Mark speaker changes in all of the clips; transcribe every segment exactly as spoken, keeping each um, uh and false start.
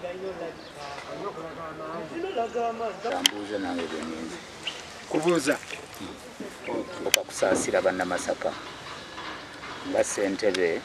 Speaker 1: Tambuza nange bwenyinza
Speaker 2: kubuuza
Speaker 1: okusaasira bannamasaka nga ssentebe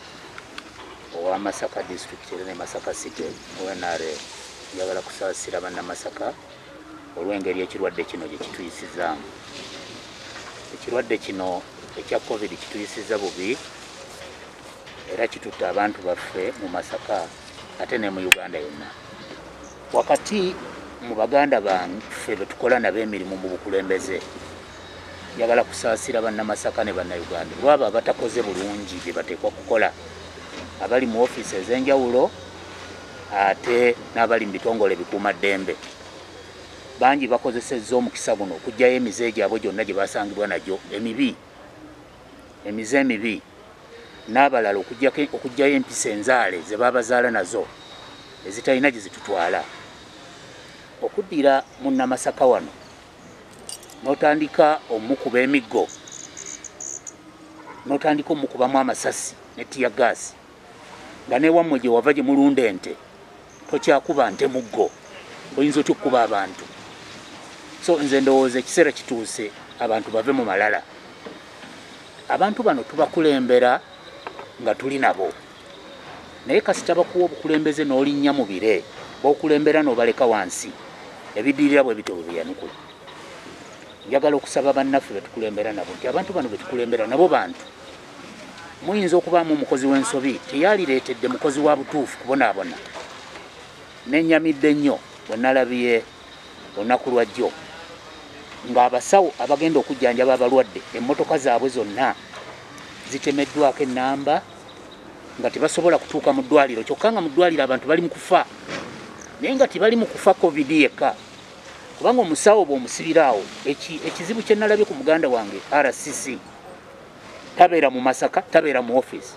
Speaker 1: owa Masaka district era ne Masaka city O N R A njagala kusaasira bannamasaka olw'engeri ekirwadde kino gye kituyisizaamu. Ekirwadde kino ekya covid kituyisiza bubi era kitutta abantu baffe mu Masaka ate ne mu Uganda yonna. Wakati mu baganda baffe betukola nabo emirimu mu bukulembeze njagala kusaasira bannamasaka ne bannayuganda lwabo abatakoze bulungi bye bateekwa kukola, abali mu ofiisi ez'enjawulo ate n'abali mu bitongole bikuumaddembe. Bangi bakozesezza omukisa guno okuggyayo emize gyabwe gyonna gye basangibwa nagyo emibi, emize emibi, n'abalala okuggyayo empisa enzaale ze babazaala nazo ezitalina gye zitutwala. Okuddira munnamasaka wano n'otandika omukuba emiggo, n'otandika omukubamu amasasi ne tiyagaasi, nga newammwe gye wava gye mulunda ente tokyakuba nte muggo, oyinza otya okukuba abantu. So nze ndowooza ekiseera kituuse abantu bave mu malala. Abantu bano tubakulembera nga tuli nabo, naye kasita bakuwa obukulembeze n'olinnya mu bire b'okulembera n'obaleka wansi, ebiddirira bwe bityo bwe byanukula. Njagala okusaba bannaffe betukulembera nabo nti abantu bano betukulembera nabo bantu. Muyinza okubaamu omukozi w'ensobi teyalireetedde mukozi wa butuufu kubonaabona. Nennyamidde nnyo bwe nalabye olunaku lwa jjo ng'abasawo abagenda okujjanjaba abalwadde emmotoka zaabwe zonna zitemeddwako ennamba nga tebasobola kutuuka mu ddwaliro, kyokka nga mu ddwaliro abantu bali mu kufa, naye nga tebali mu kufa covid yekka. Kubanga omusawo bw'omusibiraawo, ekizibu kye nalabye ku muganda wange R C C tabeera mu Masaka, tabeera mu ofiisi,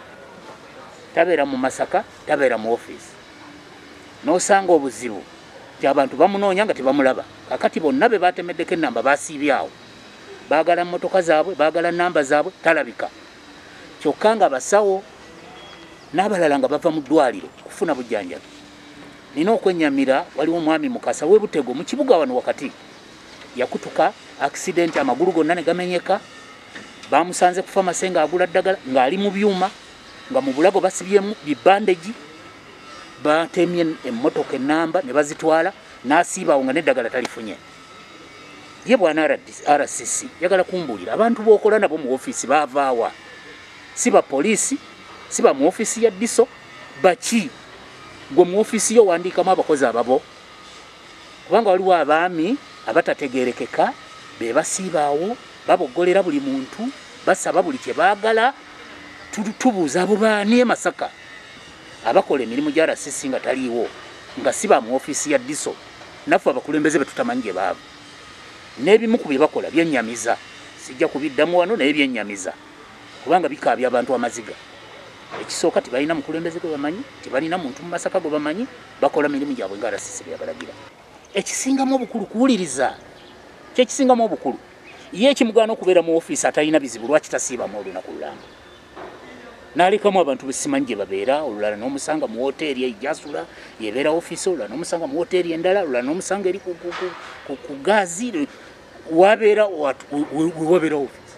Speaker 1: tabeera mu Masaka, tabeera mu ofiisi, n'osanga obuzibu nti abantu bamunoonya nga tebamulaba. Kakati bonna be batemeddeko ennamba basiibyawo, baagala mmotoka zaabwe, baagala nnamba zaabwe, talabika. Kyokka nga basawo n'abalala nga bava mu ddwaliro kufuna bujjanjabi. Nina okwennyamira, waliwo omwami Mukasa w'e Butego mu kibuga wano wakati yakutuka accident, amagulu gonna ne gamenyeka, bamusanze ku famasi nga agula ddagala ng'ali mu byuma, nga mu bulago basibyemu bibandegi, batemye emmotoka ennamba ne bazitwala, n'asiibaawo nga n'eddagala talifunye. Ye bwana R C C yagala kumbuulira abantu b'okola nabo mu ofiisi baavaawa, si ba poliisi, si ba mu ofiisi ya diso, baki gwe mu ofiisi yo wandiikamu abakozi ababo. Kubanga waliwo abaami abatategeerekeka be basiibaawo, baboggolera buli muntu, basaba buli kye baagala. Tubuuza abo baani e Masaka abakola emirimu gya R C C nga taliiwo, nga si ba mu ofiisi ya diso, naffe abakulembeze be tutamanyi gye baava. N'ebimu ku bye bakola byennyamiza, sijja kubiddamu wano naye byennyamiza, kubanga bikaabya abantu amaziga. Ekisooka tibalina mukulembeze gwe bamanyi, tibalina muntu mu Masaka gwe bamanyi, bakola mirimu gyabwe nga R C C bye yabalagira. Ekisingamu obukulu kuwuliriza, kyekisingamu obukulu. Ye ekimugaana okubeera mu ofiisi atalina bizibu, lwaki tasiibamu olunaku lulamba? N'alekamu abantu besimanyi gye babeera, olulala n'omusanga mu woteeri ejasula yebeera ofiisi, olulala n'omusanga mu woteeri endala, olulala n'omusanga eri ku gaazi, wabeera wabeera ofiisi.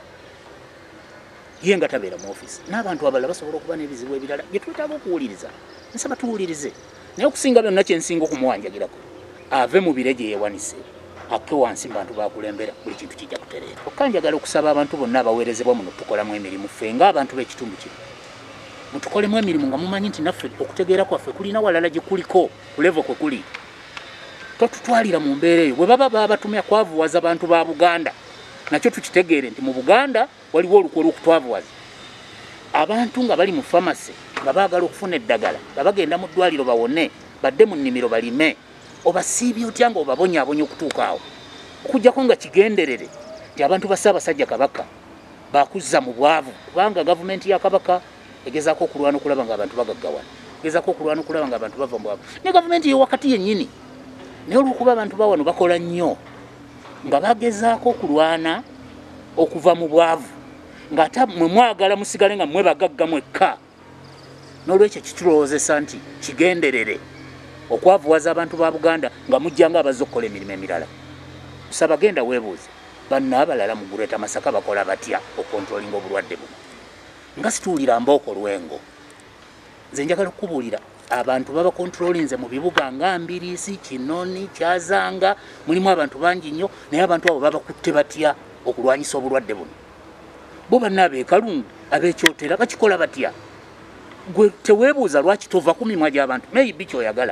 Speaker 1: Ye nga tabeera mu ofiisi. N'abantu abalala basobola okuba n'ebizibu ebirala bye twetaaga okuwuliriza. Nsaba tuwulirize. Naye okusinga byonna kye nsinga okumuwanjagirako, ave mu bire gye yeewanise, akke wansi bantu bakulembera, buli kintu kijja kutereera. Kyokka njagala okusaba abantu bonna abaweerezebwa muno tukolamu emirimu ffe ng'abantu b'ekitundu kino. Mutukolemu emirimu nga mumanyi nti naffe okutegeera kwaffe kulina walala gye kuliko, ku levo kwe kuli. Totutwalira mu mbeera eyo. Bwe baba babatumya kwavuwaza bantu ba Buganda, nakyo tukitegeere nti mu Buganda waliwo olukwe olw'okutwavuwaza. Abantu nga bali mu famasi nga baagala okufuna eddagala, nga bagenda mu ddwaliro bawone, badde mu nnimiro balime, obasiibye otya nga obabonyaabonya okutuuka awo. Okuggyako nga kigenderere nti abantu ba Ssaabasajja Kabaka bakuzza mu bwavu, kubanga gavumenti ya Kabaka egezaako okulwana okulaba ng'abantu bagaggawana, egezaako okulwana okulaba ng'abantu bava mu bwavu. Ne gavumenti yo wakati yennyini, naye olw'okuba abantu bawano bakola nnyo nga bagezaako okulwana okuva mu bwavu, ng'ate mwe mwagala musigale nga mwe bagagga mwekka. N'olwekyo kitulowoozesa nti kigenderere okwavuwaza abantu ba Buganda nga mujjanga abazze okukola emirimu emirala. Kusaba genda weebuuze banna abalala mu Greater Masaka bakola batya okontrolinga obulwadde buno. Nga situulira Mbooko Lwengo, nze njagala okubuulira abantu baba kontrolinze mu bibuga nga Mbiriisi, Kinoni, Kyazanga, mulimu abantu bangi nnyo, naye abantu abo babakutte batya okulwanyisa obulwadde buno. Bo banna abeekalungu abeekyotera bakikola batya? Gwe teweebuuza lwaki tova ku mimwa gy'abantu maybe ky'oyagala.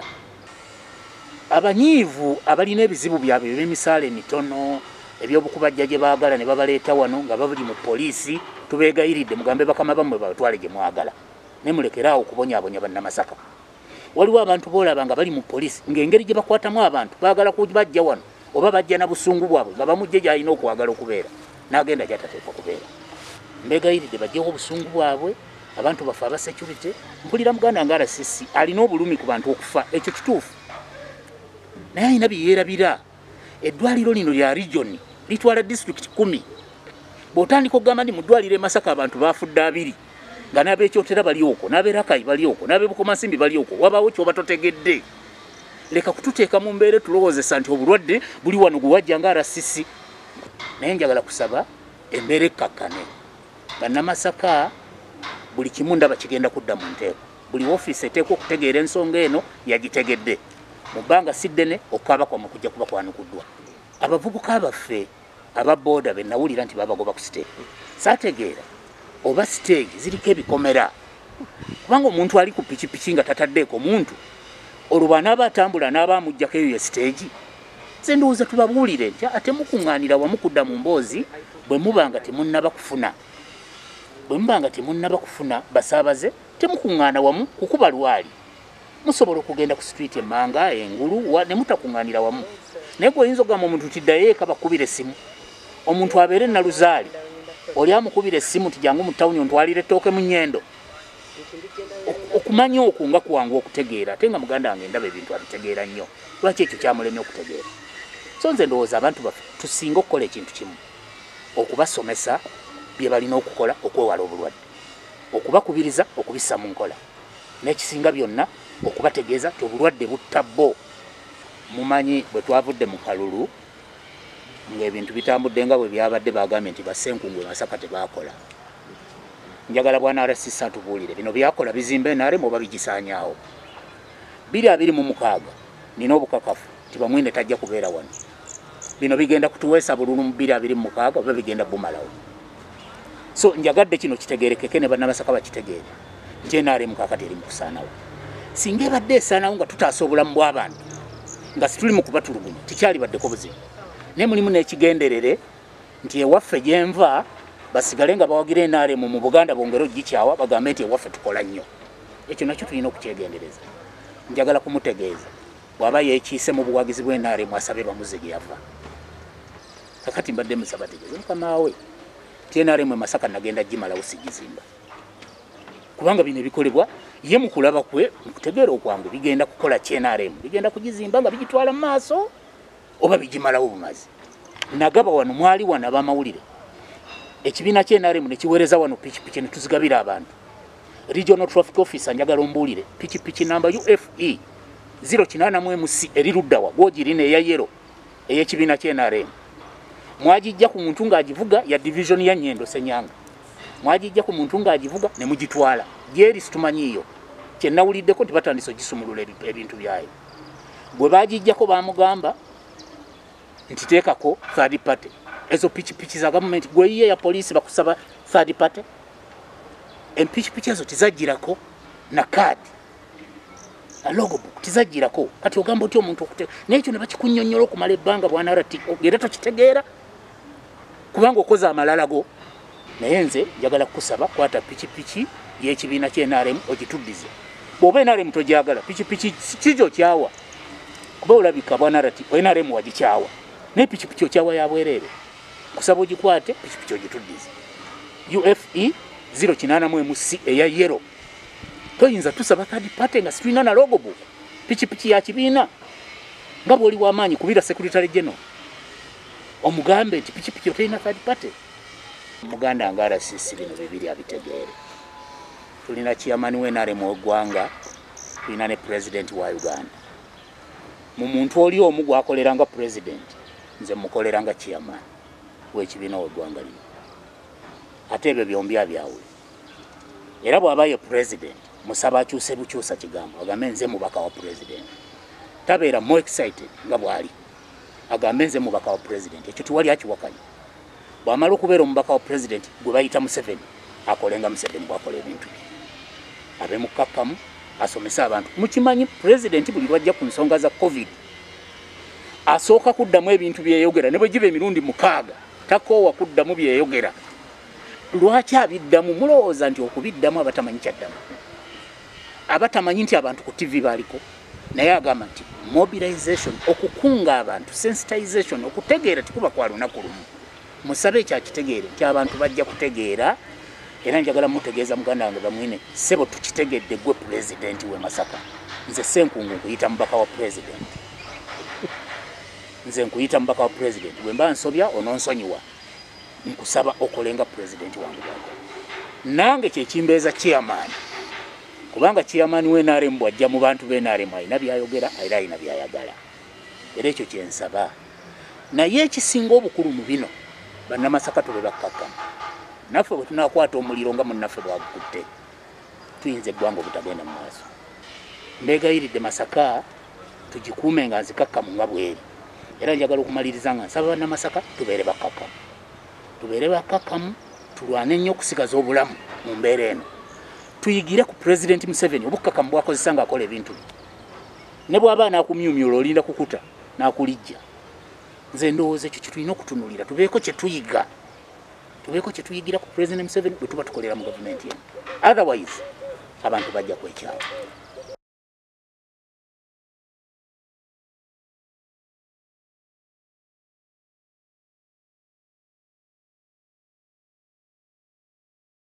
Speaker 1: Abanyiivu abalina ebizibu byabwe eby'emisaala emitono, eby'obukubajja gye baagala ne babaleeta wano nga babuli mu poliisi, tubeegayiridde mugambe bakama bammwe babatwale gye mwagala. Ne mulekeraawo okubonyaabonya bannamasaka. Waliwo abantu boolaba nga bali mu poliisi ng'engeri gye bakwatamu abantu baagala kubajja wano oba bajja na busungu bwabwe nga bamugye gy'alina okwagala okubeera n'agenda gy'atateekwa kubeera. Mbeegayiridde bajjeho obusungu bwabwe. Abantu bafa aba security. Mpulira Muganda nga R C C alina obulumi ku bantu okufa, ekyo kituufu. Naye alina bye yeerabira. Eddwaliro lino lya region litwala district kumi. Bw'otandika okugamba nti mu ddwaliro e Masaka abantu baafudde abiri nga n'abeekyotera bali okwo, n'abeerakayi bali okwo, n'abeebukomansimbi bali okwo, wabaawo ky'oba totegedde. Leka kututeeka mu mbeera tulowoozesa nti obulwadde buli wano gwe wajja nga R C C. Naye njagala kusaba embeera ekkakkane. Bannamasaka buli kimu ndaba kigenda kudda mu nteeko. Buli woofiisi eteekwa okutegeera ensonga eno yagitegedde. Mu bbanga si ddene okukaaba kwammwe kujja kuba kwanukuddwa. Abavubuka baffe aba booda be nawulira nti babagoba ku siteegi. Saategeera oba siteegi ziriko ebikomera. Kubanga omuntu ali ku pikipiki nga tataddeeko muntu, olwo bw'anaaba atambula n'aba amuggyako eyo ye siteegi. Nze ndowooza tubabuulire nti ate mukuŋŋaanira wamu kudda mu mboozi bwe muba nga temunnaba kufuna. Bwe muba nga temunnaba kufuna basaabaze, temukuŋŋaana wamu kukuba lwali. Musobola okugenda ku street Emmanga, Engulu, ne mutakuŋŋaanira wamu. Naye gwe oyinza okugamba omuntu nti ddayo eka bakubira essimu. Omuntu abeere Naluzaali, oli amukubira essimu nti jangu mu ttawuni ontwalire ettooke mu nnyendo. Okumanya okwo nga kwangu okutegeera, ate nga muganda wange ndaba ebintu abitegeera nnyo. Lwaki ekyo kyamulemye okutegeera? So nze ndowooza abantu baffe tusinga okukola ekintu kimu, okubasomesa bye balina okukola okwewala obulwadde, okubakubiriza okubissa mu nkola, n'ekisinga byonna okubategeeza ti obulwadde butta bo. Mumanyi bwe twavudde mu kalulu ng'ebintu bitambudde nga bwe byabadde bagambye nti bassenkungu e Masaka tebaakola. Njagala bwana R C C atubuulire bino byakola bizimba N R M oba bigisaanyaawo. Biri abiri mu mukaaga nina obukakafu nti Bamwine tajja kubeera wano. Bino bigenda kutuweesa bululu mu biri abiri mu mukaaga oba bigenda bumalawo. So njagadde kino kitegeerekeke ne bannamasaka bakitegeere nti N R M kaakati eri mu kusaanawo. Singa ebadde esaanawo nga tutaasa obulamu bw'abantu nga situli mu kubatulugunya tikyali baddeko buzibu. Naye mulimu n'ekigenderere nti ewaffe gye nva basigale nga bawagira N R M mu Buganda bongere ogikyawa bagambe nti ewaffe tukola nnyo. Ekyo nakyo tulina okukyegendereza. Njagala kumutegeeza bw'aba yeekiise mu buwagizi bw'N R M asabe bamuze gye yava. Kakati mbadde musaba tegeeza mukama we nti N R M e Masaka nagenda gimalawo sigizimba. Kubanga bino ebikolebwa ye mu kulaba kwe mukutegeera okwangu bigenda kukola ki N R M, bigenda kugizimba nga bigitwala mu maaso oba bigimalawo bumazi. Nagaba wano mwali wano ab'amawulire ekibiina ky'N R M ne kiweereza wano pikipiki ne tuzigabira abantu. Regional Traffic Officer njagala ombuulire pikipiki namba U F E zero kinana mu M C eri luddawa gwogirina eya yero ey'ekibiina ky'N R M. Mwagijja ku muntu ng'agivuga ya division ya Nnyendo Senyanga. Mwagijja ku muntu ng'agivuga ne mugitwala. Gyeri situmanyiyo. Kye nawuliddeko nti batandise ogisumulula ebintu byayo. Bwe baagijjako baamugamba nti teekako third party. Ezo pikipiki za government gwe ye ya poliisi bakusaba third party. Empikipiki ezo tizajjirako na kaadi. A logbook tizajjirako. Kati ogamba oti omuntu okute. N'ekyo ne bakikunnyonnyola okumala ebbanga bwana R T ogenda tokitegeera. Kubanga okoze amalalago. Naye nze njagala kukusaba kwata pikipiki y'ekibiina ky'N R M ogituddize. Bw'oba N R M togyagala pikipiki kijo kyawa. Kuba olabika bwana R T N R M wagikyawa. Ne pikipiki okyawa ya bwereere. Kusaba ogikwate pikipiki ogituddize. U F E zero kinana mu M C eya yero. Toyinza tusaba third party nga situina na logbook. Pikipiki ya kibiina. Nga bw'oli w'amaanyi kubira Secretary General. Omugambe nti pikipiki otayina third party. Muganda nga R C C bino bibiri abitegeere. Tulina chairman w'N R M w'eggwanga, tulina ne president wa Uganda. mu muntu oli omu gwakoleranga president nze mukoleranga chairman w'ekibiina w'eggwanga lino ate ebyo byombi abyawe era bw'aba ye president musaba akyuse bukyusa kigambo agambe nze mubaka wa president tabeera more excited nga bw'ali agambe nze mubaka wa president ekyo tiwali akiwakanya bw'amala okubeera omubaka wa president gwe bayita Museveni akolenga Museveni bw'akola ebintu bye abe mukkakkamu asomese abantu mukimanyi president buli lwajja ku nsonga za covid asooka kuddamu ebintu byeyogera ne bwe giba emirundi mukaaga takoowa kuddamu byeyogera lwaki abiddamu mulowooza nti okubiddamu abatamanyi kyaddamu abatamanyi nti abantu ku T V baliko naye agamba nti mobilization okukunga abantu sensitization okutegeera tikuba kwa lunaku lumu musabe ekyakitegeere nti abantu bajja kutegeera era njagala mutegeeza muganda wange bamwine sebo tukitegedde gwe president we Masaka nze Senkungu nkuyita mubaka wa president nze nkuyita mubaka wa president bwe mba nsobya ononsonyiwa nkusaba okolenga president wange wako nange kyekimbeeza chairman kubanga chairman we N R M bwajja mu bantu be N R M ayina byayogera era ayina byayagala era ekyo kyensaba naye ekisinga obukulu mu bino bannamasaka tube bakkakkamu naffe bwe tunakwata omuliro nga munnaffe bwagukutte tuyinza eggwanga obutagenda mu maaso mbeegayiridde Masaka tugikuume nga nzikakkamu nga bweri era njagala okumaliriza nga nsaba bannamasaka tubeere bakkakkamu tubeere bakkakkamu tulwane nnyo okusigaza obulamu mu mbeera eno tuyigire ku president Museveni obukkakkamu bwakozesa ng'akola ebintu bye ne bw'aba naakumyumyula olinda kukuta n'akulijja nze ndowooza ekyo kyetulina okutunulira tubeeko kye tuyiga tubeeko kye tuyigira ku president Museveni bwe tuba tukolera mu gavumenti yenu otherwise abantu bajja kwekyala